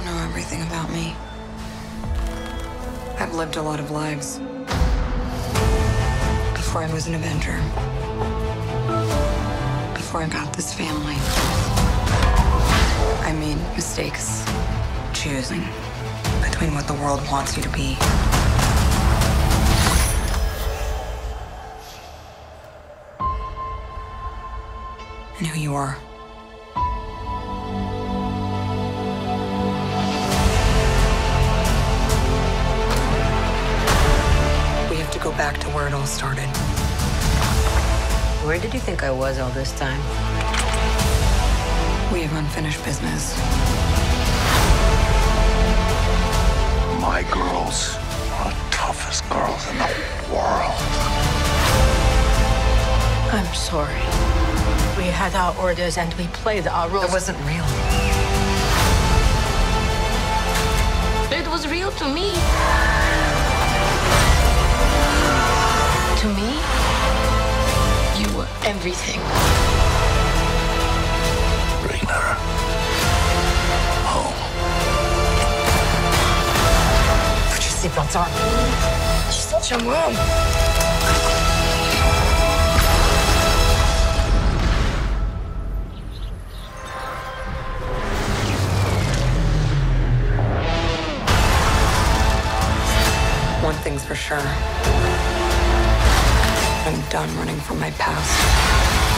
know everything about me. I've lived a lot of lives. Before I was an Avenger. Before I got this family. I made mistakes. Choosing between what the world wants you to be. And who you are. We have to go back to where it all started. Where did you think I was all this time? We have unfinished business. My girls are the toughest girls in the world. I'm sorry. We had our orders and we played our roles. It wasn't real. It was real to me. To me, you were everything. Bring her home. Put your seatbelts on. She's such a mom. One thing's for sure. I'm done running from my past.